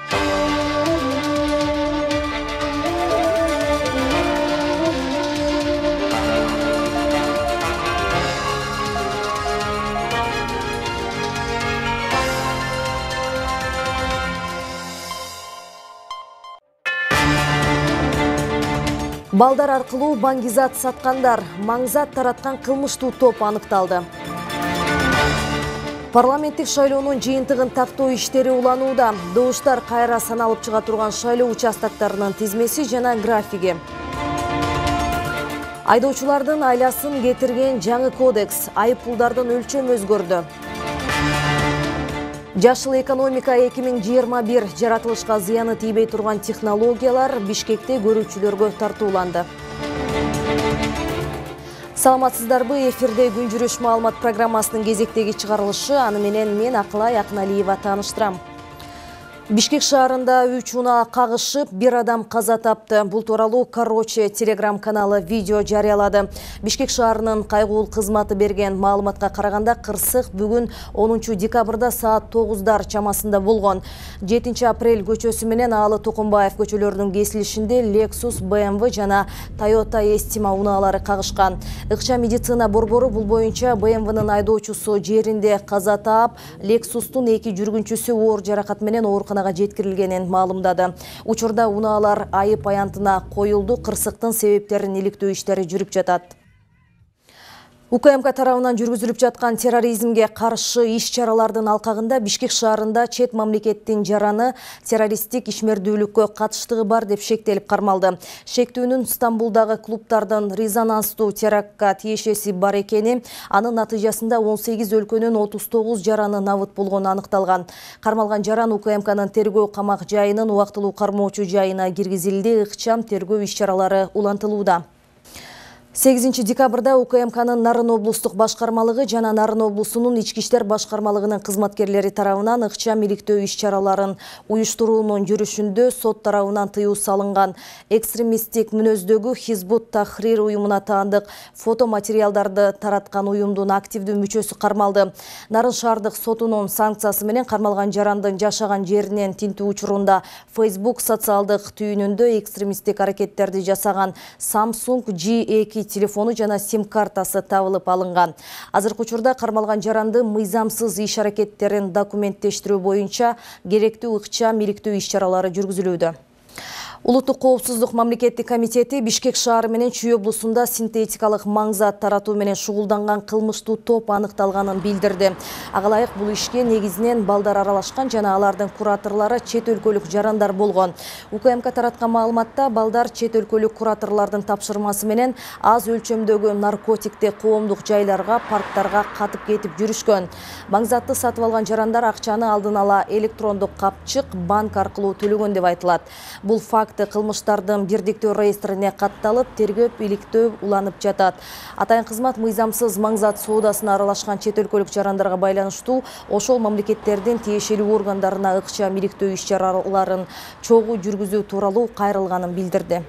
Балдар аркылуу баңгизат саткандар, маңзат тараткан кылмыштуу топ аныкталды. Парламенттик шайлоонун жыйынтыгын тактоо иштери уланууда. Добуштар кайра саналып чыга турган шайлоо участактарынын тизмеси жана графиги. Айдоочулардын айласын кетирген жаңы кодекс, айыппулдардын өлчөмү өзгөрдү. Жашыл экономика 2021 жаратылышка зыяны тийбей турган технологиялар Бишкекте көрүүчүлөргө тартууланды. Саламатсыздарбы, эфирде күн жүрүш маалымат программасынын кезектеги чыгарылышы, аны менен мен Акылай Акналиева тааныштырам. Бишкек шаарында 3 унаа кагышып, 1 адам каза тапты. Бул тууралуу Короче телеграм каналы видео жарыялады. Бишкек шаарынын кайгуул кызматы берген маалыматка караганда кырсык бүгүн 10 декабрда саат 9-дар чамасында болгон. 7 апрель көчөсү менен Аалы Токумбаев көчөлөрүнүн кесилишинде Lexus, BMW жана Toyota Estima унаалары кагышкан. Ыкча медицина борбору бул боюнча BMW-нын айдоочусу жеринде каза таап, Lexustун 2 жүргүнчүсү оор жаракат менен ооруканага жеткирилгенин маалымдады. Учурда унаалар айып аянтына коюлду, кырсыктын себептерин иликтөө иштери жүрүп жатат. УКМК тарабынан жүргүзүлүп жаткан терроризмге каршы иш-чаралардын алкагында Бишкек шаарында чет мамлекеттин жараны террористтик ишмердүүлүккө катыштыгы бар деп шектелип кармалды. Шектүүнүн Стамбулдагы клубтардын резонанстуу терактка тиешеси бар экени, анын натыйжасында 18 өлкөнүн 39 жараны набыт болгону аныкталган. Кармалган жаран УКМКнын тергөө камак жайынын убактылуу кармоочу жайына киргизилди, ыкчам тергөө иш-чаралары улантылууда. 8 декабрда УКМКнын Нарын облустук башкармалыгы жана Нарын облусунун ички иштер башкармалыгынын кызматкерлери тарабынан ыкчам иликтөө иш-чараларын уюштуруунун жүрүшүндө сот тарабынан тыюу салынган. Экстремисттик мүнөздөгү Хизбут Тахрир уюмуна таандык фото материалдарды тараткан уюмдун активдүү мүчөсү кармалды. Нарын шаардык сотунун санкциясы менен кармалган жарандын жашаган жеринен тинтүү учурунда Facebook социалдык түйүнүндө экстремисттик аракеттерди жасаган Samsung G2 телефону жана сим-картасы табылып алынган. Азыркы учурда кармалган жаранды мыйзамсыз иш-аракеттерин документтештирүү боюнча керектүү ыкчам иликтөө иш-чаралары жүргүзүлүүдө. Улуттук коопсуздук мамлекеттик комитети Бишкек шаары менен Чүй облусунда синтетикалык маңзат таратуу менен шугулданган кылмыштуу топ аныкталганын билдирди. Ага ылайык бул ишке негизинен балдар аралашкан жана алардын кураторлору чет өлкөлүк жарандар болгон. УКМК тараткан маалыматта балдар чет өлкөлүк кураторлордун тапшырмасы менен аз өлчөмдөгү наркотикти коомдук жайларга, парктарга катып кетип жүрүшкөн. Маңзатты сатып алган жарандар акчаны алдын ала электрондук капчык, банк аркылуу төлөгөн деп айтылат. Бул факт кылмыштардын бирдиктүү реестрине катталып, тергөө иликтөө уланып жатат. Атайын кызмат мыйзамсыз маңзат соодасына аралашкан чет өлкөлүк жарандарга байланыштуу ошол мамлекеттердин тиешелүү органдарына ыкчам иликтөө иш-чараларын чогуу жүргүзүү тууралуу кайрылганын билдирди.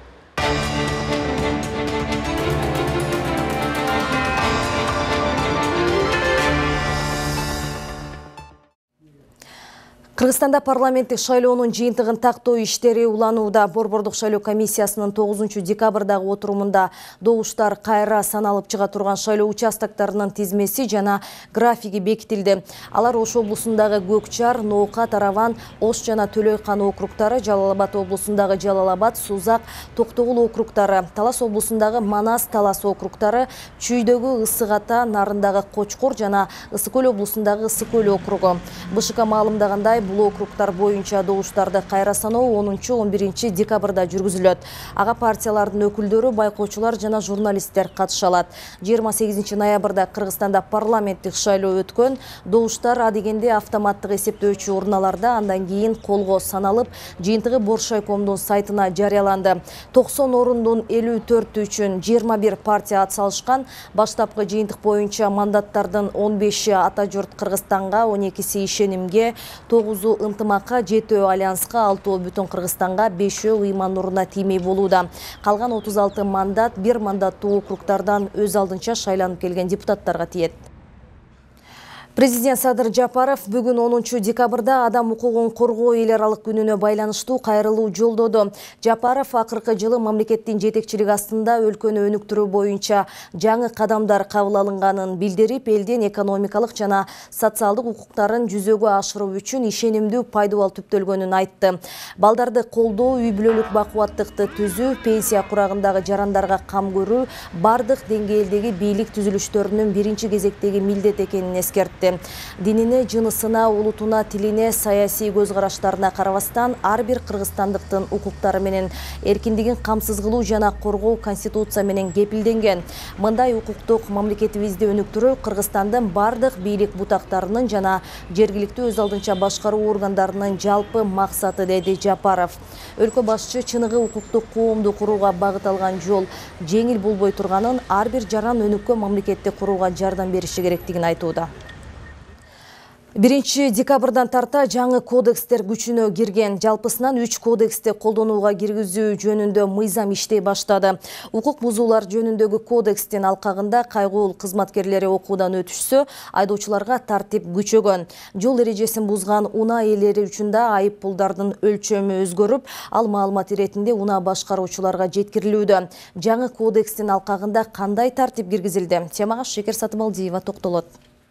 Кыргызстанда парламенттик шайлоонун жыйынтыгын тактоо иштери уланууда. Борбордук шайлоо комиссиясынын 9 декабрдагы отурумунда добуштар кайра саналып чыга турган шайлоо участактарынын тизмеси жана графиги бекитилди. Алар Ош облусундагы Көкчар, Ноокат, Тараван, Ош жана Төлөйкан округтары, Жалал Абад облусундагы Жалал Абад, Сузак, Токтогул округтары, Талас облусундагы Манас, Талас округтары, Чүйдөгү Ысык Ата, Нарындагы Кочкор жана Ысык Көл облусундагы Ысык Көл округу. БШК маалымдагандай, бул округтар боюнча добуштарды кайра саноо 10-11 декабрда жүргүзүлөт. Ага партиялардын өкүлдөрү, байкоочулар жана журналисттер катыша алат. 28 ноябрда Кыргызстанда парламенттик шайлоо өткөн. Добуштар адегенде автоматтык эсептөөчү урналарда, андан кийин колго саналып, жыйынтыгы Боршайкомдун сайтына жарыяланды. 90 орундун 54 үчүн 21 партия атсалышкан. Баштапкы жыйынтык боюнча мандаттардын 15-и Ата журт Кыргызстанга, 12-си Ишенимге, 9-у ынтымакка, 7-өө Альянска, 6-өө Бүтүн Кыргызстанга, 5-өө Ыйман Нуруна тиймей болууда. Калган 36 мандат 1 мандаттуу округтардан өз алдынча шайланып келген депутаттарга тиет. Президент Садыр Жапаров бүгін 10 декабрда адам укугун коргоо эл аралык күнүнө байланыштуу кайрылуу жолдоду. Жапаров акыркы жылы мамлекеттин жетекчилиги астында өлкөнү өнүктүрүү боюнча жаңы кадамдар кабыл алынганын билдирип, элдин экономикалык жана социалдык укуктарын жүзөгө ашыруу үчүн ишенимдүү пайдубал түптөлгөнүн айтты. Балдарды колдоо, үй бүлөлүк бакубаттыкты түзүү, пенсия курагындагы жарандарга кам көрүү бардык деңгээлдеги бийлик түзүлүштөрүнүн биринчи кезектеги милдет экенин эскертти. Динине, жынысына, улутуна, тилине, саясий көз караштарына карабастан ар бир кыргызстандыктын укуктары менен эркиндигин камсыз кылуу жана коргоо Конституция менен кепилденген. Мындай укуктук мамлекетибизди өнүктүрүү Кыргызстандын бардык бийлик бутактарынын жана жергиликтүү өз алдынча башкаруу органдарынын жалпы максаты, деди Жапаров. Өлкө башчы чыныгы укуктук коомду курууга багыт алган жол жеңил болбой турганын, ар бир жаран өнүккөн мамлекетти курууга жардам бериши керектигин айтууда. 1 декабрдан тарта жаңы кодекстер күчүнө кирген. Жалпысынан 3 кодексти колдонууга киргизүү жөнүндө мыйзам иштей баштады. Укук бузуулар жөнүндөгү кодекстин алкагында кайгуул кызматкерлери окуудан өтүшсө, айдоочуларга тартип күчөгөн. Жол эрежесин бузган унаа ээлери үчүн да айып пулдардын өлчөмү өзгөрүп, ал маалымат иретинде унаа башкаруучуларга жеткирилүүдө. Жаңы кодекстин алкагында кандай тартип киргизилди? Темага Шекер Сатыбалдиева токтолот.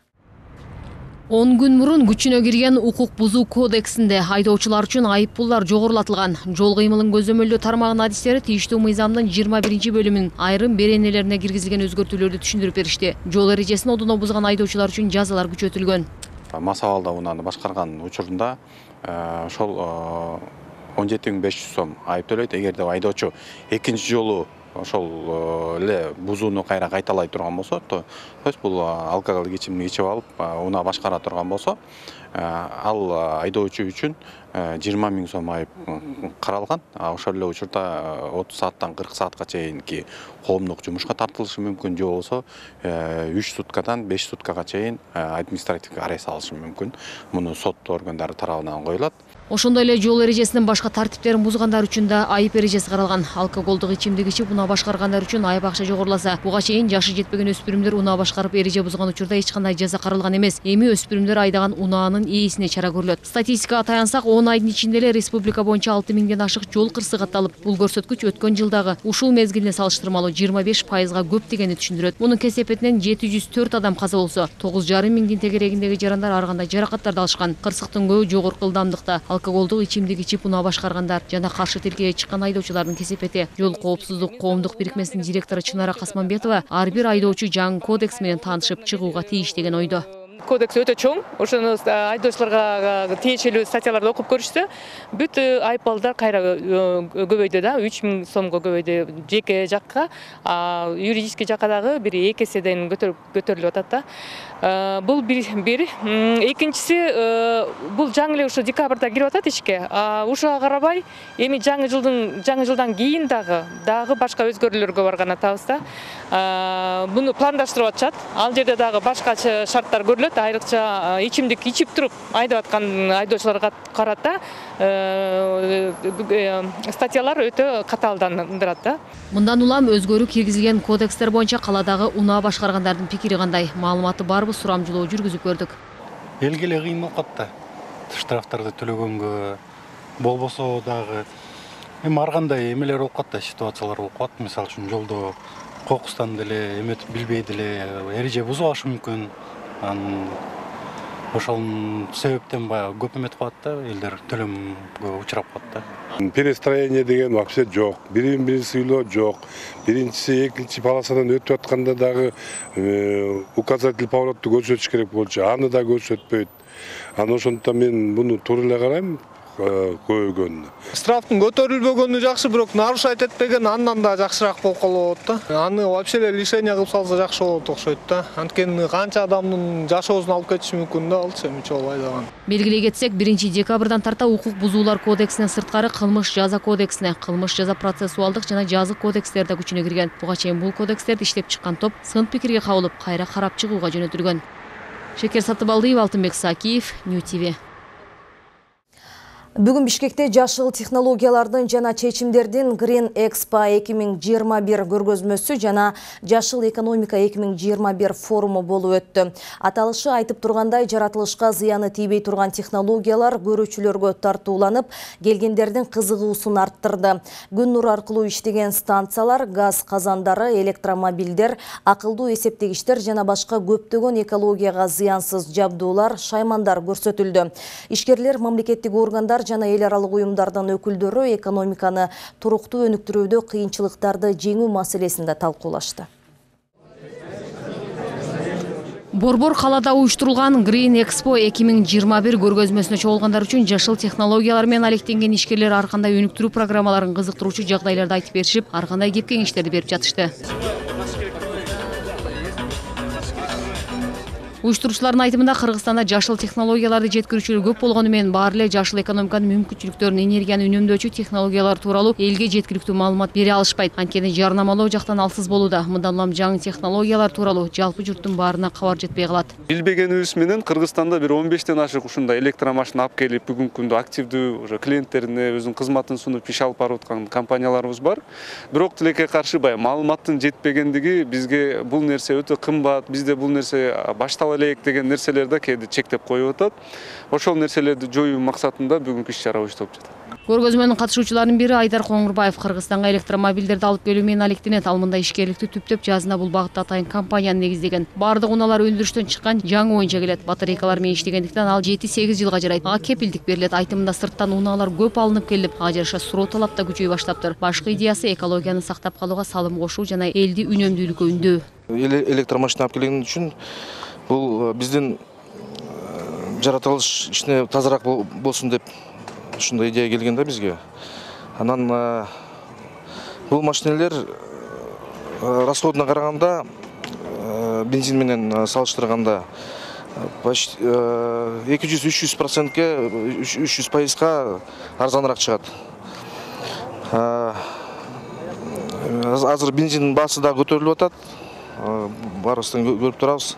10 күн мурун күчүнө кирген укук бузуу кодексинде айдоочулар үчүн айып пулдар жогорулатылган. Жол кыймылын көзөмөлдөө тармагынын адистери тийиштүү мыйзамдын 21 бөлүмүнүн айрым беренелерине киргизилген өзгөртүүлөрдү түшүндүрүп беришти. Жол эрежесин одоно бузган айдоочулар үчүн жазалар күчөтүлгөн. Мас абалда унааны башкарган учурунда ошол 17.500 сом айып төлөйт. Эгерде айдоочу экинчи жолу ошол эле бузууну кайталай турган болсо, то есть бул алкоголдук ичимди ичип алып, унаа башкара турган болсо, ал айдоочу үчүн 20 000 сом айып каралган. Ошол эле учурда 30 сааттан 40 саатка чейинки коомдук жумушка тартылышы мүмкүн, же болбосо 3 суткадан 5 суткага чейин административдик арест алышы мүмкүн. Муну сот органдары тарабынан коюлат. Ошондой эле жол эрежесинин башка тартиптерин бузгандар үчүн да айып эрежеси каралган. Алкоголдук ичимдик ичип унаа башкаргандар үчүн айып акча жогоруласа, буга чейин жашы жетпеген өспүрүмдөр унаа башкарып эреже бузган учурда эч кандай жаза каралган эмес. Эми өспүрүмдөр айдаган унаанын ээсине чара көрүлөт. Статистикага таянсак, 10 айдын ичинде эле республика боюнча 6 000ден ашык жол кырсыгы катталып, бул көрсөткүч өткөн жылдагы ушул мезгилине салыштырмалуу 25%га көп дегенди түшүндүрөт. Мунун кесепетинен 704 адам каза болсо, 9,5 миңдин тегерегиндеги жарандар ар кандай жаракаттарды алышкан. Кырсыктын көбү жогорку ылдамдыкта, алкоголдук ичимдик ичип унаа башкаргандар жана каршы тилкеге чыккан айдоочулардын кесепети. Жол коопсуздук коомдук бирикмесинин директору Чынара Касманбетова ар бир айдоочу жаңы кодекс менен таанышып чыгууга тийиш деген ойдо. Кодекс өтө чоң. Ошону айдоочуларга тиешелүү статьяларды окуп көрүшсө, бүт айып балдар кайра көбөйдү да, 3 000 сомго көбөйдү. Жеке жакка, юридический жакка дагы бир 2 эседен көтөрүлүп атат да. Бул бир. Экинчиси, бул жаңы эле ушу декабрда кирип атат ишке. Ушуга карабай, эми жаңы жылдан кийин дагы башка өзгөрүүлөргө барган атабыз да. Буну пландаштырып атышат. Ал жерде дагы башка шарттар көрүлөт. Айрыкча ичимдик ичип туруп айдап аткан айдоочуларга карата статьялар өтө катаалдандырат да. Мындан улам өзгөрүү киргизилген кодекстер боюнча каладагы унаа башкаргандардын пикири кандай? Маалыматы барбы, сурамжылоо жүргүзүп көрдүк. Элге эле кыйын болуп катты. Штрафтарды төлөгөнгө болбосо дагы ар кандай эмелер болуп катты, ситуациялар болуп калат. Мисалы үчүн жолдо кокустан деле эметип билбей деле эреже бузулашы мүмкүн. Ошол себептен баягы көп эметип калат да, элдер төлөмгө учурап калат да. Перестроение деген вообще жок. Бирин-бири сыйлоо жок. Биринчиси экинчи полосадан өтүп атканда дагы указатель поворотты көрсөтүш керек болчу. Аны да көрсөтпөйт. Ошондуктан мен буну туура эле карайм. Көйгөн. Штрафтын көтөрүлбөгөнү жакшы, бирок нарушать этпеген андан да жакшыраак болуп калат да. Аны вообще эле лишение кылып салса жакшы болот окшойт да. Анткени канча адамдын жашоосун алып кетиши мүмкүн да, алчы эми жол айдаган. Белгилей кетсек, 1 декабрдан тарта укук бузуулар кодексинен сырткары кылмыш жаза кодексине, кылмыш жаза процессуалдык жана жазык кодекстер да күчүнө кирген. Буга чейин бул кодекстерди иштеп чыккан топ сын пикирге кабылып, кайра карап чыгууга жөнөтүлгөн. Шекер Сатыбалдиева, Алтынбек Сакиев, Нью ТВ. Бүгін Бишкекте жашыл технологиялардын жана чечимдердин Green Expo 2021 көргөзмөсү жана жашыл экономика 2021 форуму болуп өттү. Аталышы айтып тургандай жаратылышка зыяны тийбей турган технологиялар көрүүчүлөргө тартууланып, келгендердин кызыгуусун арттырды. Күн нуру аркылуу иштеген станциялар, газ казандары, электромобилдер, акылдуу эсептегичтер жана башка көптөгөн экологияга зыянсыз жабдуулар, шаймандар көрсөтүлдү. Ишкерлер, мамлекеттик органдар жана эл аралык уюмдардын өкүлдөрү экономиканы туруктуу өнүктүрүүдө кыйынчылыктарды жеңүү маселесинде талкуулашты. Борбор калада уюштурулган Green Expo 2021 көргөзмөсүнө чогулгандар үчүн жашыл технологиялар менен алектенген ишкерлер ар кандай өнүктүрүү программаларын кызыктыруучу жагдайларды айтып беришип, ар кандай кеп кеңештерди берип жатышты. Уюштуруучулардын айтымында Кыргызстанда жашыл технологияларды жеткирүүчүлөр көп болгону менен баары эле жашыл экономиканын мүмкүнчүлүктөрүн, энергияны үнөмдөөчү технологиялар тууралуу элге жеткиликтүү маалымат бере алышпайт. Анткени жарнамалоо жактан алсыз болууда. Мындан улам жаңы технологиялар тууралуу жалпы журттун баарына кабар жетпей калат. Билбегенибиз менен Кыргызстанда бир 15тен ашык ушундай электромашина алып келип, бүгүнкү күндө активдүү уже клиенттерине өзүнүн кызматын сунуп иш алып барып аткан компанияларыбыз бар. Бирок тилекке каршы маалыматтын жетпегендиги бизге бул нерсе өтө кымбат, бизде бул нерсе башталып элек деген нерселерди кээде чектеп коюп атат. Ошол нерселерди жоюу максатында бүгүнкү иш-чара уюштуруп жатат. Көргөзмөнүн катышуучуларынын бири Айдар Коңурбаев Кыргызстанга электромобилдерди алып келүү менен алектенет. Ал мындай ишкерликти түптөп жазына бул багытта атайын компанияны негиздеген. Бардык унаалар өндүрүштөн чыккан жаңы боюнча келет. Батарейкалар менен иштегендиктен ал 7-8 жылга жарайт. Ага кепилдик берилет. Айтымында сырттан унаалар көп алынып келип, ага жараша суроо талап да күчөй баштаптыр. Башкы идеясы экологияны сактап калууга салым кошуу жана элди үнөмдүүлүккө үндөө. Электромашина алып келген үчүн бул биздин жаратылыш ичине тазараак болсун деп ушундай идея келген да бизге. Анан бул машиналар расходуна караганда бензин менен салыштырганда почти 200-300%ке 300%га арзаныраак чыгат. Азыр бензин баасы да көтөрүлүп атат. Барыбыздан көрүп турабыз.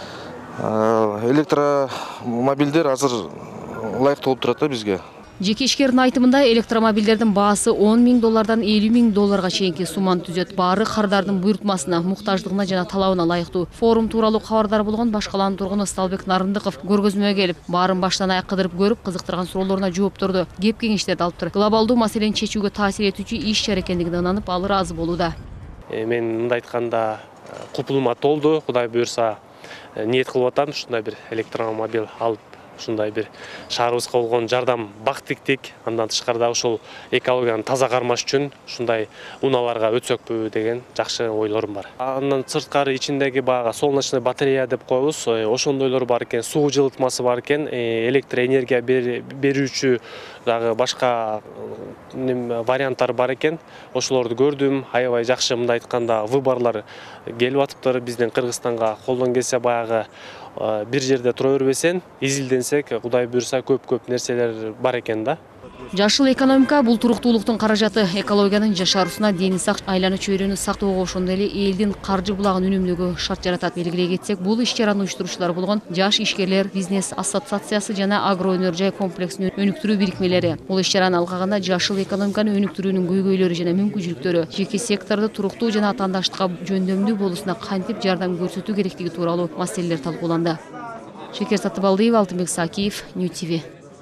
Электромобилдер азыр ылайыктуу болуп турат да бизге. Жеке ишкердин айтымында электромобилдердин баасы $10.000 $50.000 чейинки сумманы түзөт. Баары кардардын буйртмасына, муктаждыгына жана талабына ылайыктуу. Форум тууралуу кабардар болгон Баш калаанын тургуну Сталбек Нарындыков көргөзмөгө келип, баарын баштан аяк кыдырып көрүп, кызыктырган суроолоруна жоопторду, кеп кеңештерди алыптыр. Глобалдуу маселени чечүүгө таасир этүүчү иш-чара экендигине ынанып, ал ыраазы болууда. Мен мындай айтканда купулума толду. Кудай буйрса ниет кылып атам ушундай бир электромобиль алып, ушундай бир шаарыбызга болгон жардам бактиктик. Андан тышкарыда ошол экологияны таза кармаш үчүн ушундай унааларга өтсөкпү деген жакшы ойлорум бар. Андан сырткары ичиндеги баягы солнечный батарея деп коебуз. Ошондойлор бар экен, суу жылытмасы бар экен, электроэнергия берүүчү дагы башка варианттар бар экен. Ошолорду көрдүм. Аябай жакшы, мындай айтканда выборлар келип атыптыр. Биздин Кыргызстанга колдон келсе баягы бир жерде тура бербесен, изилденсек, Кудай буйрса көп нерселер бар экен да. Жашыл экономика бул туруктуулуктун каражаты, экологиянын жашаруусуна, дени сак, айлана чөйрөнү сактоого, ошондой эле элдин каржы булагын үнөмдөөгө шарт жаратат. Белгилей кетсек, бул иш-чараны уюштуруучулар болгон Жаш ишкерлер бизнес ассоциациясы жана агроөнөр жай комплексин өнүктүрүү бирикмелери. Бул иш-чараны алгаганда жашыл экономиканы өнүктүрүүнүн көйгөйлөрү жана мүмкүнчүлүктөрү, жеке секторду туруктуу жана атаандаштыкка жөндөмдүү болуусуна кантип жардам көрсөтүү керектиги тууралуу маселелер талкууланды. Шекер Сатыбалдиева, Алтынбек Сакиев, New TV.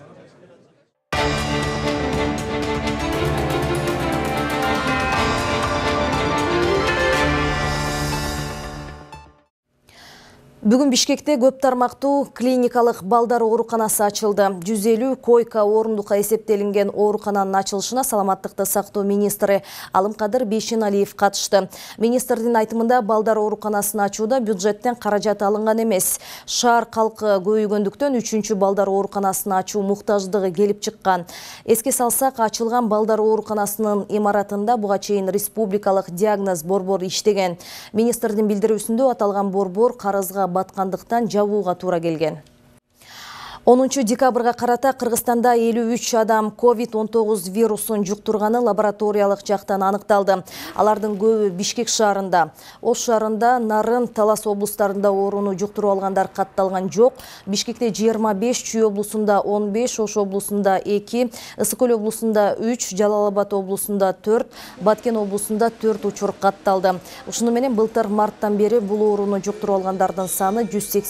Бүгүн Бишкекте көп тармактуу клиникалык балдар ооруканасы ачылды. 150 койка орундукка эсептелинген оорукананын ачылышына саламаттыкты сактоо министри Алымкадыр Бейшеналиев катышты. Министрдин айтымында балдар ооруканасын ачууда бюджеттен каражат алынган эмес. Шаар калкы көбөйгөндүктөн 3-чү балдар ооруканасын ачуу муктаждыгы келип чыккан. Эске салсак, ачылган балдар ооруканасынын имаратында буга чейин республикалык диагноз борбор иштеген. Министрдин билдирүүсүндө аталган борбор карызга баткандыктан жабууга туура келген. 10 декабрга карата Кыргызстанда 53 адам COVID-19 вирусын жуктурганы лабораториялык жактан аныкталды. Алардын көбү Бишкек шаарында. Ош шаарында, Нарын, Талас облустарында орууну жуктуруп алгандар катталган жок. Бишкекте 25, Чүй облусунда 15, Ош облусунда 2, Ысык Көл облусунда 3, Жалал Абад облусунда 4, Баткен облусунда 4 учур катталды. Ушуну менен былтыр марттан бери бул орууну жуктуруп алгандардын саны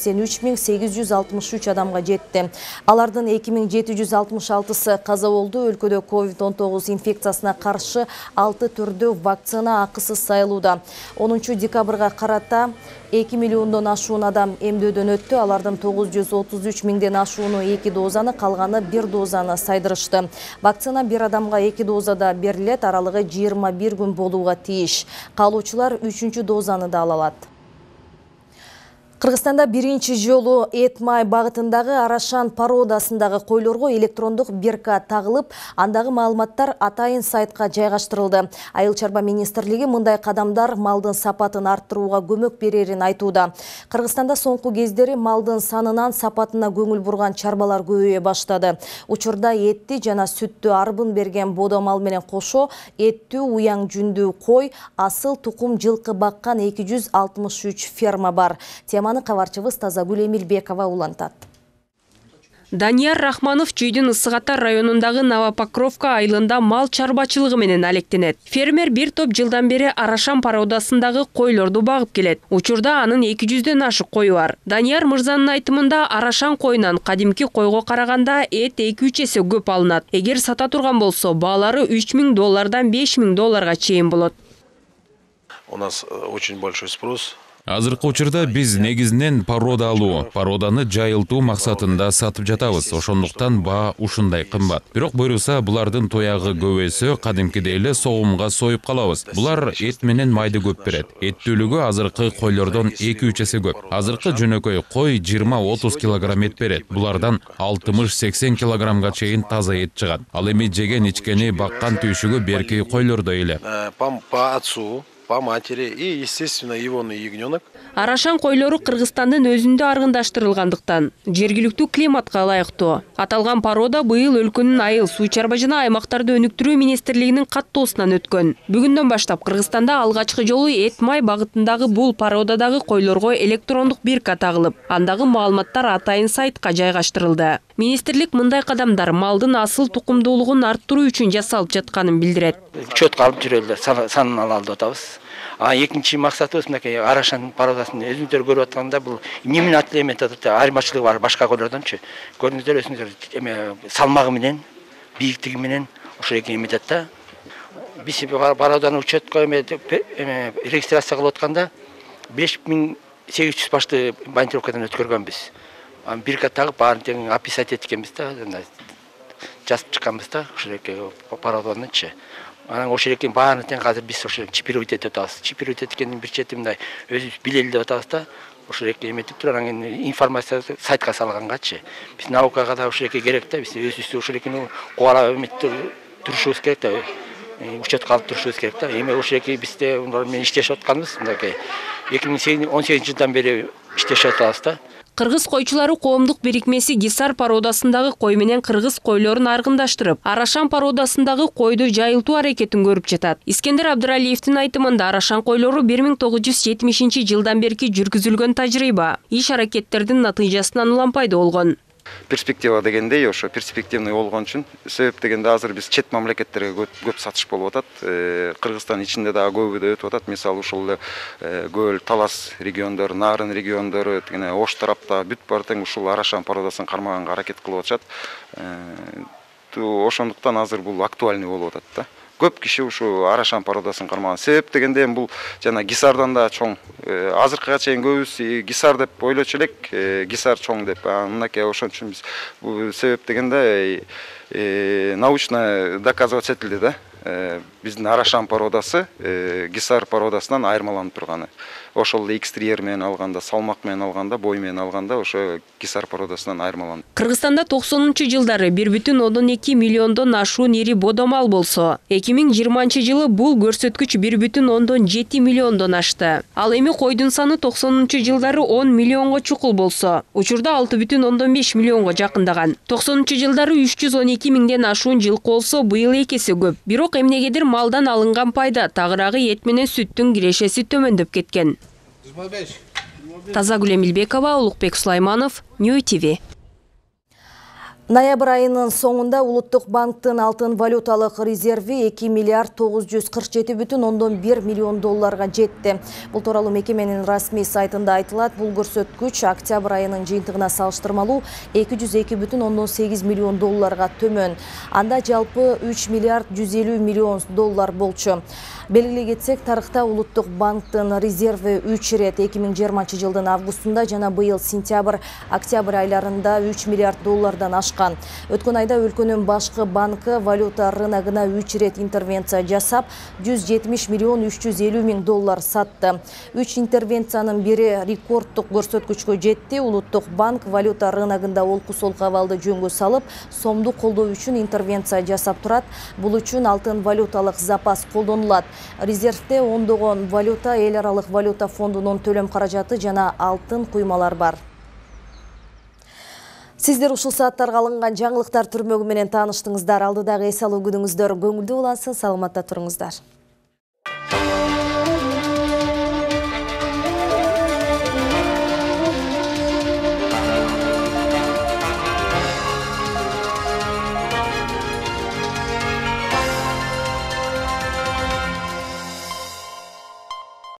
183.863 адамга жетти. Алардын 2766-сы каза болду. Өлкөдө COVID-19 инфекциясына каршы 6 түрдүү вакцина акысыз сайылууда. 10 декабрга карата 2 миллиондон ашуун адам эмдөөдөн өттү. Алардын 933 миңден ашууну 2 дозаны, калганы 1 дозаны сайдырышты. Вакцина 1 адамга 2 дозада берилет, аралыгы 21 күн болууга тийиш. Калуучулар 3-чү дозаны да ала алат. Кыргызстанда биринчи жолу Эт-Май багытындагы Арашан породасындагы койлорго электрондук бирка тагылып, андагы маалыматтар атайын сайтка жайгаштырылды. Айыл чарба министрлиги мындай кадамдар малдын сапатын арттырууга көмөк берерин айтууда. Кыргызстанда соңку кездери малдын санынан сапатына көңүл бурган чарбалар көбөйө баштады. Учурда этти жана сүттү арбын берген бодо мал менен кошо эттүү уяң жүндүү кой, асыл тукум жылкы баккан 263 ферма бар. Кабарчыбыз Тазагүл Эмилбекова улантат. Данияр Рахманов Чүйдүн Ысык Ата районундагы Новопокровка айылында мал чарбачылыгы менен алектенет. Фермер бир топ жылдан бери Арашан породасындагы койлорду багып келет. Учурда анын 200дөн ашык кою бар. Данияр мырзанын айтымында Арашан койунан кадимки койго караганда эт 2-3 эсе көп алынат. Эгер сата турган болсо, баалары $3000 $5000 чейин болот. У нас очень большой спрос. Азыркы учурда биз негизинен порода алуу, породаны жайылтуу максатында сатып жатабыз. Ошондуктан баа ушундай кымбат. Бирок буйруса булардын тоягы көбөйсө, кадимкидей эле согумга союп калабыз. Булар эт менен майды көп берет. Эттүүлүгү азыркы койлордон 2-3 эсе көп. Азыркы жөнөкөй кой 20-30 килограмм эт берет. Булардан 60-80 килограммга чейин таза эт чыгат. Ал эми жеген ичкени баккан түйшүгү берки койлордой эле. По отцу, по матери и, естественно, его ягненок. Арашан койлору Кыргызстандын өзүндө аргындаштырылгандыктан жергиликтүү климатка ылайыктуу. Аталган порода быйыл өлкөнүн айыл, суу чарба жана аймактарды өнүктүрүү министрлигинин каттоосунан өткөн. Бүгүндөн баштап Кыргызстанда алгачкы жолу Эт-Май багытындагы бул породадагы койлорго электрондук бирка тагылып, андагы маалыматтар атайын сайтка жайгаштырылды. Министрлик мындай кадамдар малдын асыл тукумдуулугун арттыруу үчүн жасалып жатканын билдирет. Учетко алып жүрөлөр, санын алып атабыз. Экинчи максатыбыз мынакей Арашан породасын өзүңүздөр көрүп атканда бул эмне элемент айырмачылыгы бар башка койлордончу. Көрүңүздөр өзүңүздөр салмагы менен, бийиктиги менен ошол эки эметет да. Биз породаны учетко регистрация кылып атканда 5800 башты банкировкадан өткөргөнбүз. Бирка тагып баарын тең описать эткенбиз да, жазып чыкканбыз да ошол эки породонучу. Анан ошол эки баарын тең азыр биз ошо чипировать этип атабыз. Чипировать эткендин бир чети мындай өзүбүз билели деп атабыз да. Ошол эки эметип туруп анан информация сайтка салгангачы. Биз наукага да ошол эки керек да, биз өзүбүз ошол экини кубалап эметип турушубуз керек да. Учетко алып турушубуз керек да. Эми ошол эки бизде улар менен иштешип атканбыз. Мындай 2018 жылдан бери иштешип атабыз да. Кыргыз койчулары коомдук бирикмеси Гисар породасындагы кой менен кыргыз койлорун аргындаштырып, Арашан породасындагы койду жайылтуу аракетин көрүп жатат. Искендер Абдыралиевдин айтымында Арашан койлору 1970 жылдан берки жүргүзүлгөн тажрыйба, иш аракеттердин натыйжасынан улам пайда болгон. Перспектива дегендей, ошо перспективный болгон үчүн себеп дегенде азыр биз чет мамлекеттерге көп сатыш болуп атат. Кыргызстан ичинде дагы көбү да өтүп атат. Мисалы ушул эле Көл, Талас региондору, Нарын региондору, Ош тарапта бүт бар тең ушул Арашан породасын кармаганга аракет кылып атышат. Ошондуктан азыр бул актуальный болуп атат да. Көп киши ушу Арашан породасын кармаган. Себеп дегенде бул жана Гисардан да чоң. Азыркыга чейин көбүс Гисар деп ойлочу элек, Гисар чоң деп. Мынакей ошон үчүн биз бул себеп дегенде научно доказывать этилди да. биздин Арашан породасы Гисар породасынан айырмаланып турганы. Ошол экстерьер менен алганда, салмак менен алганда, бой менен алганда ошо Гисар породасынан айырмаланды. Кыргызстанда 90-жылдары 1,2 миллиондон ашуун ири бодомал болсо, 2020 бул көрсөткүч 1,7 миллиондон ашты. Ал эми койдун саны 90-жылдары 10 миллионго чукул болсо, учурда 6,5 миллионго жакындаган. 90-жылдары 312 миңден ашуун жылкы болсо, быйыл экеси көп. Бирок эмнегедир малдан алынган пайда, тагыраагы эт менен сүттүн кирешеси төмөндөп кеткен. Тазагүл Эмилбекова, Улукбек Сулайманов, Нью ТВ. Ноябрь айынын соңында Улуттук банктын алтын валюталык резерви 2 миллиард 947,1 миллион долларга жетти. Бул тууралуу мекеменин расмий сайтында айтылат. Бул көрсөткүч октябрь айынын жыйынтыгына салыштырмалуу 202,8 миллион долларга төмөн. Анда жалпы 3 миллиард 150 миллион доллар болчу. Белгилей кетсек, тарыхта Улуттук банктын резерви 3 ирет 2020 жылдын августунда жана быйыл сентябрь-октябрь айларында 3 миллиард доллардан ашкан. Өткөн айда өлкөнүн башкы банкы валюта рыногуна 3 ирет интервенция жасап, 170 миллион 350 миң доллар сатты. 3 интервенциянын бири рекордтук көрсөткүчкө жетти. Улуттук банк валюта рыногунда олку-солку абалды жөнгө салып, сомду колдоо үчүн интервенция жасап турат. Бул үчүн алтын валюталык запас колдонулат. Резервде ондогон валюта, эл аралык валюта фондунун төлөм каражаты жана алтын куймалар бар. Сиздер ушул сааттарга алынган жаңылыктар түрмөгү менен тааныштыңыздар. Алдыдагы эс алуу күнүңүздөр көңүлдүү улансын, саламатта туруңуздар.